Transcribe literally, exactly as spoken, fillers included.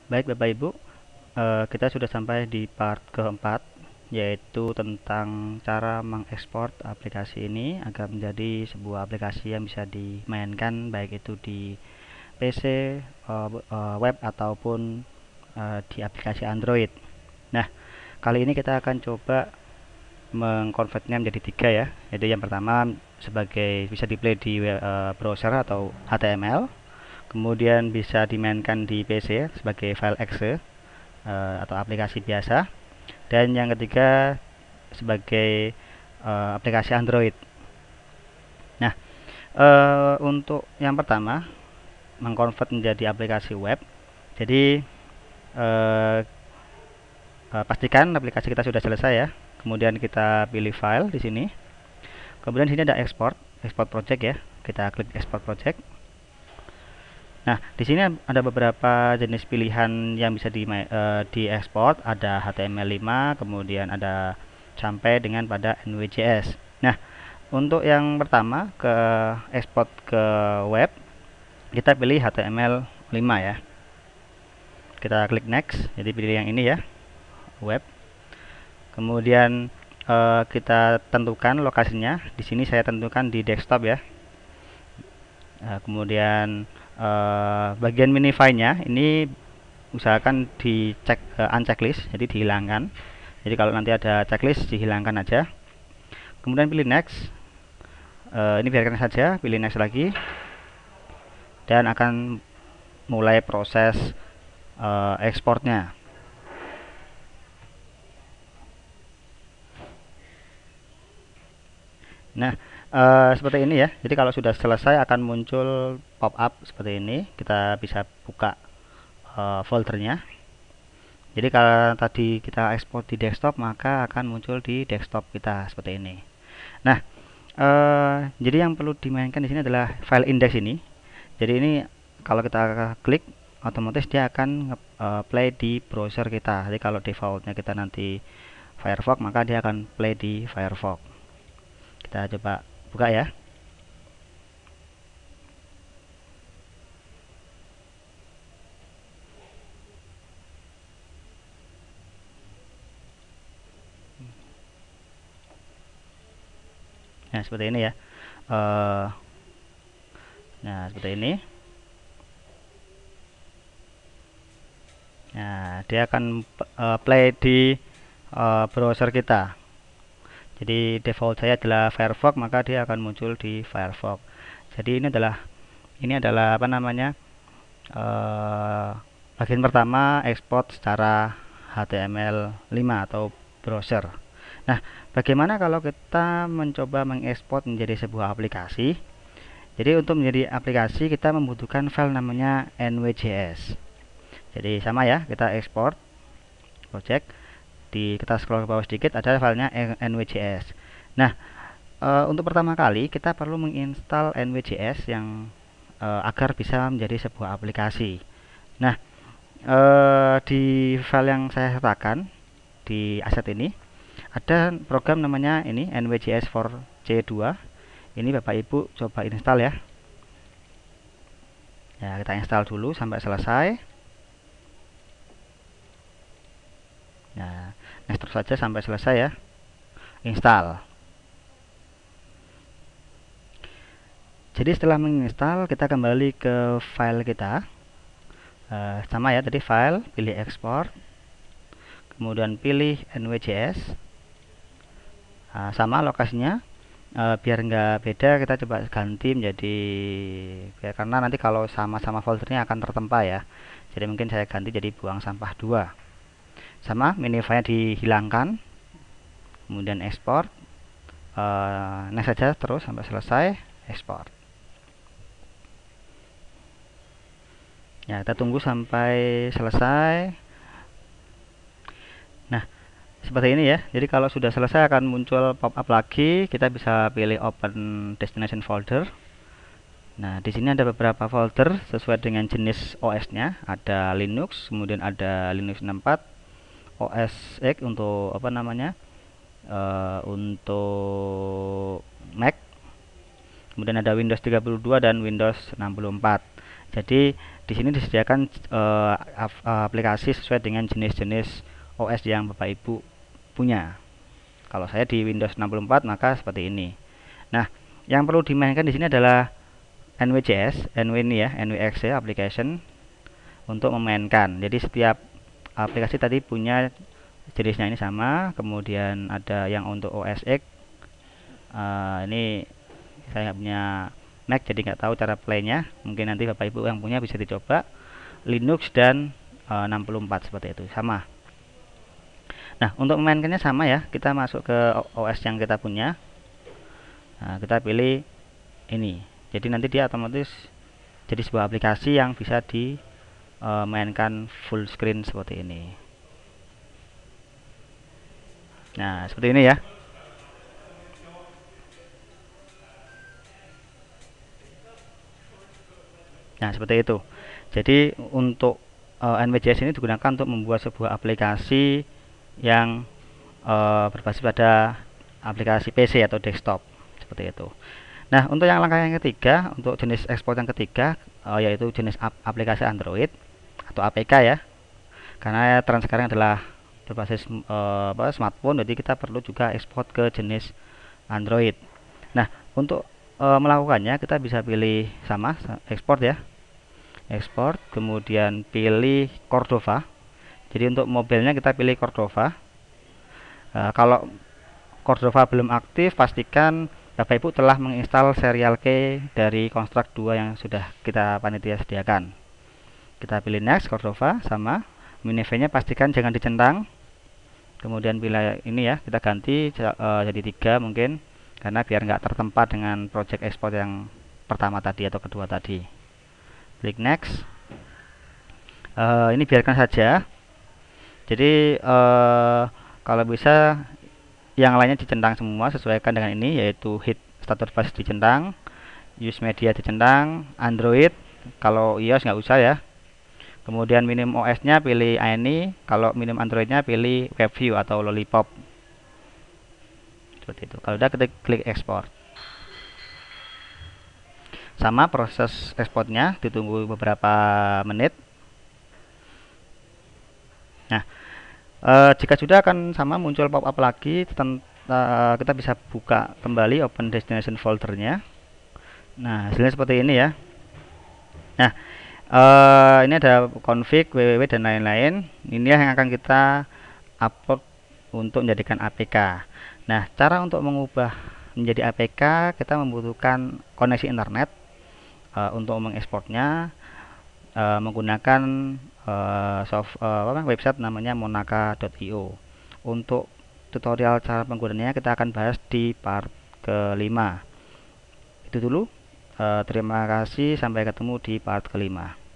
Baik Bapak Ibu, eh, kita sudah sampai di part keempat, yaitu tentang cara mengekspor aplikasi ini agar menjadi sebuah aplikasi yang bisa dimainkan baik itu di P C, eh, eh, web ataupun eh, di aplikasi Android. Nah, kali ini kita akan coba mengkonvertnya menjadi tiga ya. Jadi yang pertama sebagai bisa di play di uh, browser atau H T M L, kemudian bisa dimainkan di P C sebagai file exe uh, atau aplikasi biasa, dan yang ketiga sebagai uh, aplikasi Android. Nah, uh, untuk yang pertama mengkonvert menjadi aplikasi web. Jadi uh, uh, pastikan aplikasi kita sudah selesai ya. Kemudian kita pilih file di sini. Kemudian di sini ada export, export project ya. Kita klik export project. Nah, di sini ada beberapa jenis pilihan yang bisa di uh, diekspor. Ada H T M L lima, kemudian ada sampai dengan pada N W J S. Nah, untuk yang pertama ke ekspor ke web, kita pilih H T M L lima ya. Kita klik next, jadi pilih yang ini ya, web. Kemudian uh, kita tentukan lokasinya. Di sini saya tentukan di desktop ya. Nah, kemudian uh, bagian minify-nya ini usahakan dicek uh, unchecklist, jadi dihilangkan. Jadi kalau nanti ada checklist dihilangkan aja. Kemudian pilih next. Uh, ini biarkan saja, pilih next lagi, dan akan mulai proses uh, ekspornya. Nah, uh, seperti ini ya. Jadi kalau sudah selesai akan muncul pop up seperti ini. Kita bisa buka uh, foldernya. Jadi kalau tadi kita ekspor di desktop, maka akan muncul di desktop kita seperti ini. Nah, uh, jadi yang perlu dimainkan di sini adalah file index ini. Jadi ini kalau kita klik, otomatis dia akan uh, play di browser kita. Jadi kalau defaultnya kita nanti Firefox, maka dia akan play di Firefox. Kita coba buka ya. Nah, seperti ini ya. Uh, nah, seperti ini. Nah, dia akan uh, play di uh, browser kita. Jadi default saya adalah Firefox, maka dia akan muncul di Firefox. Jadi ini adalah ini adalah apa namanya uh, bagian pertama ekspor secara H T M L lima atau browser. Nah, bagaimana kalau kita mencoba mengekspor menjadi sebuah aplikasi? Jadi untuk menjadi aplikasi kita membutuhkan file namanya N W J S. Jadi sama ya, kita ekspor project, di kita scroll ke bawah sedikit ada filenya N W J S. Nah, e, untuk pertama kali kita perlu menginstal N W J S yang e, agar bisa menjadi sebuah aplikasi. Nah, e, di file yang saya sertakan di aset ini ada program namanya ini N W J S for C dua. Ini Bapak Ibu coba install ya. Ya, kita install dulu sampai selesai. Nah, next terus saja sampai selesai ya. Install. Jadi setelah menginstal, kita kembali ke file kita. Uh, sama ya tadi, file, pilih export, kemudian pilih N W J S. Nah, sama lokasinya. Uh, biar nggak beda, kita coba ganti menjadi biar, karena nanti kalau sama-sama foldernya akan tertempa ya. Jadi mungkin saya ganti jadi buang sampah dua. Sama, minify-nya dihilangkan, kemudian export. Uh, next saja terus sampai selesai, export. Ya, kita tunggu sampai selesai. Nah, seperti ini ya. Jadi kalau sudah selesai akan muncul pop-up lagi. Kita bisa pilih open destination folder. Nah, di sini ada beberapa folder sesuai dengan jenis O S-nya. Ada Linux, kemudian ada Linux enam puluh empat, O S X untuk apa namanya? Uh, untuk Mac. Kemudian ada Windows tiga puluh dua dan Windows enam puluh empat. Jadi di sini disediakan uh, aplikasi sesuai dengan jenis-jenis O S yang Bapak Ibu punya. Kalau saya di Windows enam puluh empat maka seperti ini. Nah, yang perlu dimainkan di sini adalah N W J S, N W ini ya, N W X ya, application untuk memainkan. Jadi setiap aplikasi tadi punya jenisnya ini sama. Kemudian ada yang untuk O S X. Uh, ini saya nggak punya Mac jadi nggak tahu cara playnya. Mungkin nanti Bapak Ibu yang punya bisa dicoba. Linux dan uh, enam puluh empat seperti itu sama. Nah, untuk memainkannya sama ya. Kita masuk ke O S yang kita punya. Nah, kita pilih ini. Jadi nanti dia otomatis jadi sebuah aplikasi yang bisa dimainkan full screen seperti ini. Nah, seperti ini ya. Nah, seperti itu. Jadi untuk uh, N W J S ini digunakan untuk membuat sebuah aplikasi yang uh, berbasis pada aplikasi P C atau desktop seperti itu. Nah, untuk yang langkah yang ketiga, untuk jenis ekspor yang ketiga uh, yaitu jenis ap aplikasi Android atau A P K ya. Karena tren sekarang adalah berbasis uh, apa, smartphone, jadi kita perlu juga ekspor ke jenis Android. Nah, untuk e, melakukannya kita bisa pilih sama ekspor ya, ekspor, kemudian pilih Cordova. Jadi untuk mobilnya kita pilih Cordova. E, kalau Cordova belum aktif, pastikan Bapak Ibu telah menginstal serial key dari Construct dua yang sudah kita panitia sediakan. Kita pilih next, Cordova sama. Miniv-nya pastikan jangan dicentang. Kemudian pilih ini ya, kita ganti e, jadi tiga mungkin, karena biar nggak tertempat dengan project export yang pertama tadi atau kedua tadi. Klik next. Uh, ini biarkan saja. Jadi uh, kalau bisa yang lainnya dicentang semua, sesuaikan dengan ini, yaitu hit status device dicentang, use media dicentang, Android kalau iOS nggak usah ya. Kemudian minim O S-nya pilih ini, kalau minim Android-nya pilih WebView atau Lollipop. Seperti itu. Kalau udah kita klik ekspor. Sama proses ekspornya, ditunggu beberapa menit. Nah, e, jika sudah akan sama muncul pop-up lagi, ten, e, kita bisa buka kembali open destination foldernya. Nah, hasilnya seperti ini ya. Nah, e, ini ada config, www dan lain-lain. Ini yang akan kita upload untuk menjadikan A P K. Nah, cara untuk mengubah menjadi A P K, kita membutuhkan koneksi internet uh, untuk mengekspornya uh, menggunakan uh, soft, uh, website namanya monaka dot i o. Untuk tutorial cara penggunaannya kita akan bahas di part kelima. Itu dulu. Uh, terima kasih, sampai ketemu di part kelima.